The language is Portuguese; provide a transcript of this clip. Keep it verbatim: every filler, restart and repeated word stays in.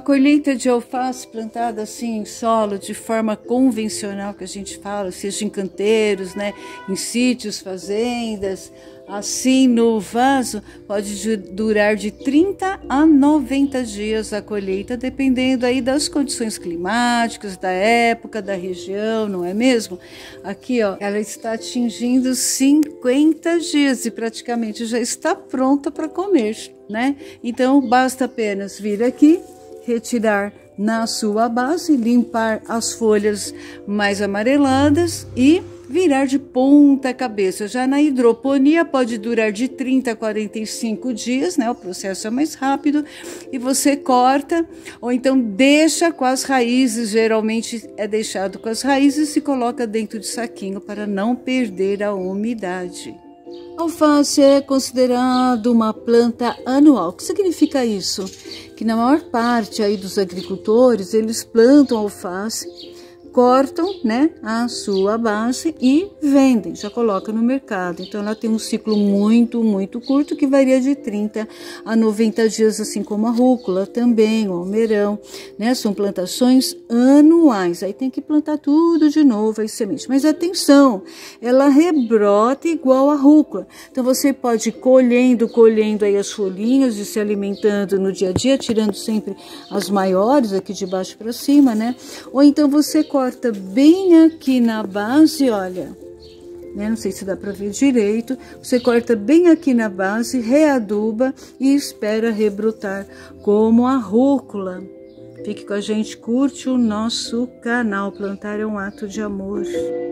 colheita de alface plantada assim em solo, de forma convencional, que a gente fala, seja em canteiros, né, em sítios, fazendas, assim no vaso, pode durar de trinta a noventa dias a colheita, dependendo aí das condições climáticas, da época, da região, não é mesmo? Aqui, ó, ela está atingindo cinquenta dias e praticamente já está pronta para comer, né? Então, basta apenas vir aqui, retirar na sua base, limpar as folhas mais amareladas e virar de ponta cabeça. Já na hidroponia pode durar de trinta a quarenta e cinco dias, né? O processo é mais rápido e você corta ou então deixa com as raízes, geralmente é deixado com as raízes e coloca dentro de saquinho para não perder a umidade. Alface é considerado uma planta anual. O que significa isso? Que na maior parte aí dos agricultores, eles plantam alface, cortam, né, a sua base e vendem, já coloca no mercado. Então ela tem um ciclo muito, muito curto que varia de trinta a noventa dias, assim como a rúcula também, o almeirão, né? São plantações anuais. Aí tem que plantar tudo de novo, aí semente. Mas atenção, ela rebrota igual a rúcula. Então você pode ir colhendo, colhendo aí as folhinhas e se alimentando no dia a dia, tirando sempre as maiores aqui de baixo para cima, né? Ou então você corta Corta bem aqui na base, olha, né? Não sei se dá para ver direito. Você corta bem aqui na base, readuba e espera rebrotar como a rúcula. Fique com a gente, curte o nosso canal. Plantar é um ato de amor.